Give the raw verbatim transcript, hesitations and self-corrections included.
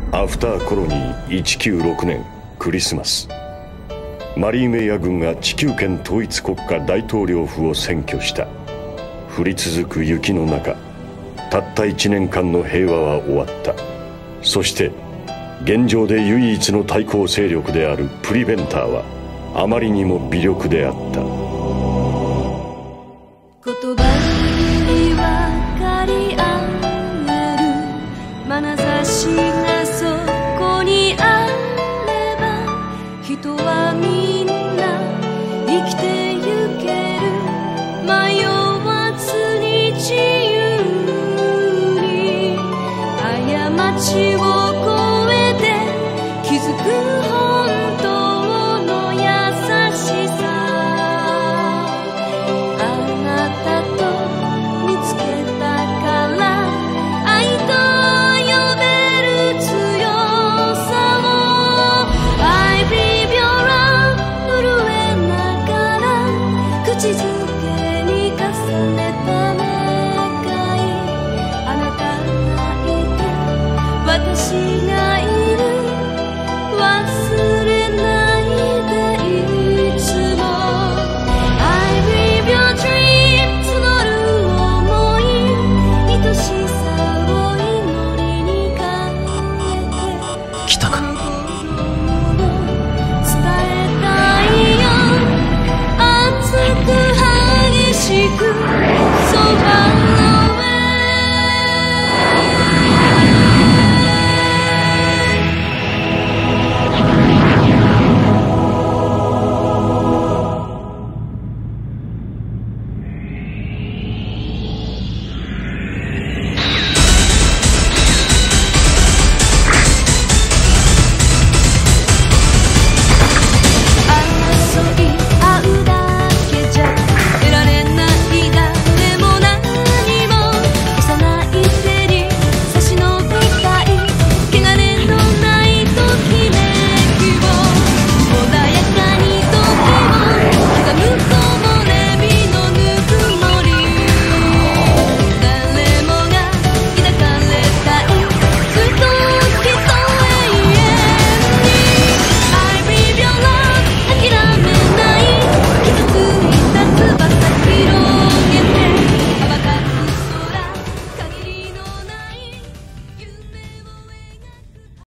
アフターコロニーせんきゅうひゃくろくねんクリスマス、マリーメイヤ軍が地球圏統一国家大統領府を占拠した。降り続く雪の中、たったいちねんかんの平和は終わった。そして現状で唯一の対抗勢力であるプリベンターはあまりにも微力であった。 言葉に分かり合える眼差しがそこにあれば、人はみんな生きてゆける。迷わずに自由に過ちを越えて気づく本当の優しさ。あなたと見つけたから愛と呼べる強さを。 I believe your love 震えながら口づけに重ねた願い。あなたがいて私